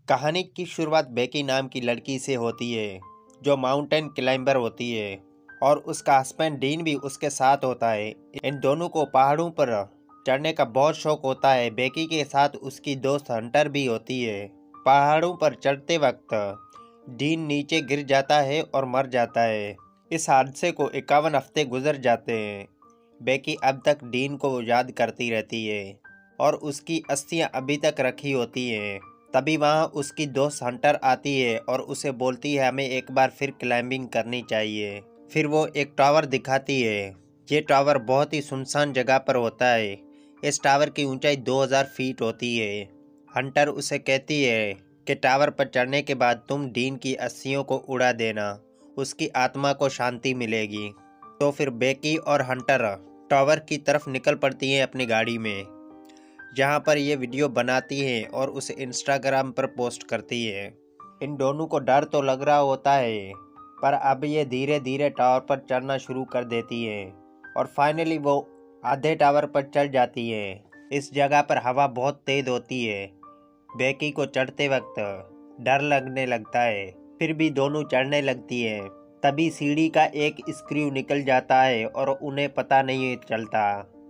कहानी की शुरुआत बेकी नाम की लड़की से होती है जो माउंटेन क्लाइंबर होती है और उसका हस्बैंड डीन भी उसके साथ होता है। इन दोनों को पहाड़ों पर चढ़ने का बहुत शौक होता है। बेकी के साथ उसकी दोस्त हंटर भी होती है। पहाड़ों पर चढ़ते वक्त डीन नीचे गिर जाता है और मर जाता है। इस हादसे को 51 हफ्ते गुजर जाते हैं। बेकी अब तक डीन को याद करती रहती है और उसकी अस्थियां अभी तक रखी होती हैं। तभी वहाँ उसकी दोस्त हंटर आती है और उसे बोलती है हमें एक बार फिर क्लाइंबिंग करनी चाहिए। फिर वो एक टावर दिखाती है। ये टावर बहुत ही सुनसान जगह पर होता है। इस टावर की ऊंचाई 2000 फीट होती है। हंटर उसे कहती है कि टावर पर चढ़ने के बाद तुम डीन की अस्थियों को उड़ा देना, उसकी आत्मा को शांति मिलेगी। तो फिर बेकी और हंटर टावर की तरफ निकल पड़ती हैं अपनी गाड़ी में, जहाँ पर ये वीडियो बनाती है और उसे इंस्टाग्राम पर पोस्ट करती है। इन दोनों को डर तो लग रहा होता है, पर अब ये धीरे धीरे टावर पर चढ़ना शुरू कर देती है और फाइनली वो आधे टावर पर चढ़ जाती है। इस जगह पर हवा बहुत तेज होती है। बेकी को चढ़ते वक्त डर लगने लगता है, फिर भी दोनों चढ़ने लगती है। तभी सीढ़ी का एक स्क्रू निकल जाता है और उन्हें पता नहीं चलता।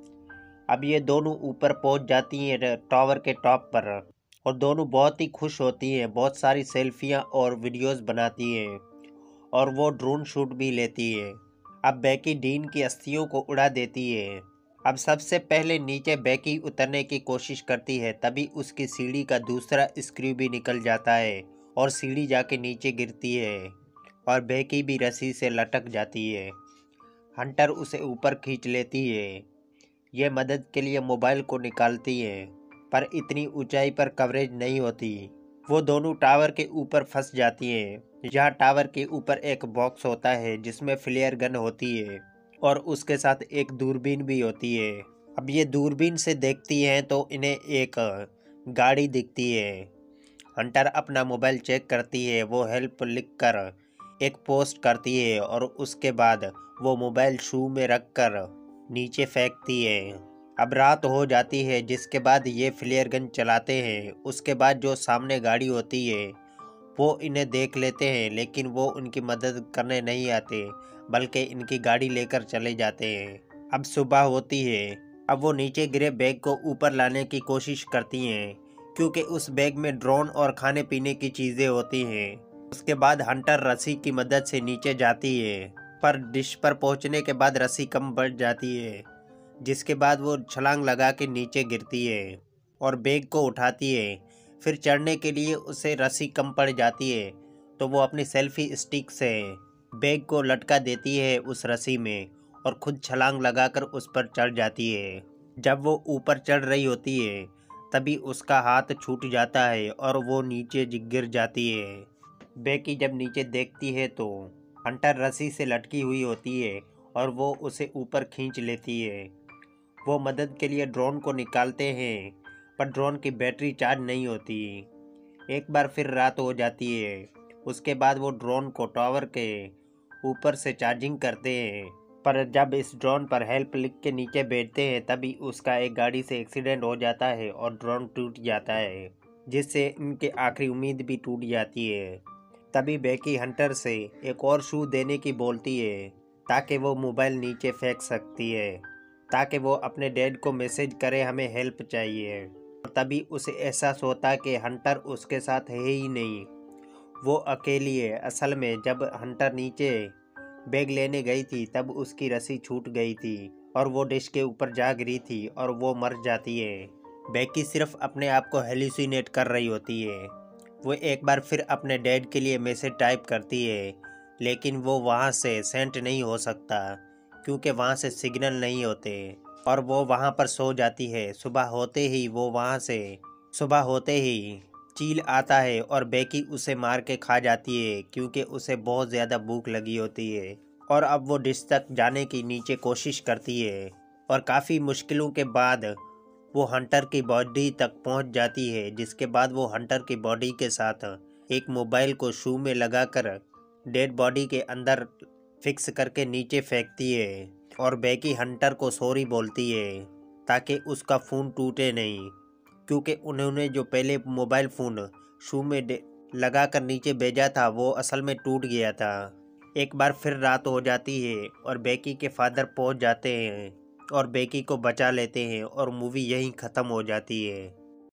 अब ये दोनों ऊपर पहुंच जाती हैं टावर के टॉप पर और दोनों बहुत ही खुश होती हैं। बहुत सारी सेल्फियां और वीडियोस बनाती हैं और वो ड्रोन शूट भी लेती है। अब बेकी डीन की अस्थियों को उड़ा देती है। अब सबसे पहले नीचे बेकी उतरने की कोशिश करती है, तभी उसकी सीढ़ी का दूसरा स्क्रू भी निकल जाता है और सीढ़ी जाके नीचे गिरती है और बेकी भी रस्सी से लटक जाती है। हंटर उसे ऊपर खींच लेती है। ये मदद के लिए मोबाइल को निकालती है, पर इतनी ऊंचाई पर कवरेज नहीं होती। वो दोनों टावर के ऊपर फंस जाती हैं। जहाँ टावर के ऊपर एक बॉक्स होता है जिसमें फ्लेयर गन होती है और उसके साथ एक दूरबीन भी होती है। अब ये दूरबीन से देखती हैं तो इन्हें एक गाड़ी दिखती है। हंटर अपना मोबाइल चेक करती है। वो हेल्प लिखकर एक पोस्ट करती है और उसके बाद वो मोबाइल शू में रखकर नीचे फेंकती है। अब रात हो जाती है, जिसके बाद ये फ्लेयर गन चलाते हैं। उसके बाद जो सामने गाड़ी होती है वो इन्हें देख लेते हैं, लेकिन वो उनकी मदद करने नहीं आते, बल्कि इनकी गाड़ी लेकर चले जाते हैं। अब सुबह होती है। अब वो नीचे गिरे बैग को ऊपर लाने की कोशिश करती हैं, क्योंकि उस बैग में ड्रोन और खाने पीने की चीज़ें होती हैं। उसके बाद हंटर रस्सी की मदद से नीचे जाती है, पर डिश पर पहुंचने के बाद रस्सी कम बढ़ जाती है, जिसके बाद वो छलांग लगा के नीचे गिरती है और बैग को उठाती है। फिर चढ़ने के लिए उसे रस्सी कम पड़ जाती है, तो वो अपनी सेल्फी स्टिक से बैग को लटका देती है उस रस्सी में और खुद छलांग लगाकर उस पर चढ़ जाती है। जब वो ऊपर चढ़ रही होती है, तभी उसका हाथ छूट जाता है और वो नीचे गिर जाती है। बेकी जब नीचे देखती है तो हंटर रस्सी से लटकी हुई होती है और वो उसे ऊपर खींच लेती है। वो मदद के लिए ड्रोन को निकालते हैं, पर ड्रोन की बैटरी चार्ज नहीं होती। एक बार फिर रात हो जाती है। उसके बाद वो ड्रोन को टावर के ऊपर से चार्जिंग करते हैं, पर जब इस ड्रोन पर हेल्प लिख के नीचे बैठते हैं, तभी उसका एक गाड़ी से एक्सीडेंट हो जाता है और ड्रोन टूट जाता है, जिससे इनकी आखिरी उम्मीद भी टूट जाती है। तभी बेकी हंटर से एक और शू देने की बोलती है, ताकि वो मोबाइल नीचे फेंक सकती है, ताकि वो अपने डैड को मैसेज करे हमें हेल्प चाहिए। और तभी उसे एहसास होता है कि हंटर उसके साथ है ही नहीं, वो अकेली है। असल में जब हंटर नीचे बैग लेने गई थी, तब उसकी रस्सी छूट गई थी और वो डिश के ऊपर जा गिरी थी और वो मर जाती है। बेकी सिर्फ अपने आप को हेलुसिनेट कर रही होती है। वो एक बार फिर अपने डैड के लिए मैसेज टाइप करती है, लेकिन वो वहाँ से सेंड नहीं हो सकता, क्योंकि वहाँ से सिग्नल नहीं होते और वो वहाँ पर सो जाती है। सुबह होते ही चील आता है और बेकी उसे मार के खा जाती है, क्योंकि उसे बहुत ज़्यादा भूख लगी होती है। और अब वो डिश तक जाने की नीचे कोशिश करती है और काफ़ी मुश्किलों के बाद वो हंटर की बॉडी तक पहुंच जाती है, जिसके बाद वो हंटर की बॉडी के साथ एक मोबाइल को शू में लगाकर डेड बॉडी के अंदर फिक्स करके नीचे फेंकती है और बेकी हंटर को सॉरी बोलती है, ताकि उसका फ़ोन टूटे नहीं, क्योंकि उन्होंने जो पहले मोबाइल फ़ोन शू में लगाकर नीचे भेजा था वो असल में टूट गया था। एक बार फिर रात हो जाती है और बेकी के फादर पहुंच जाते हैं और बेकी को बचा लेते हैं और मूवी यहीं ख़त्म हो जाती है।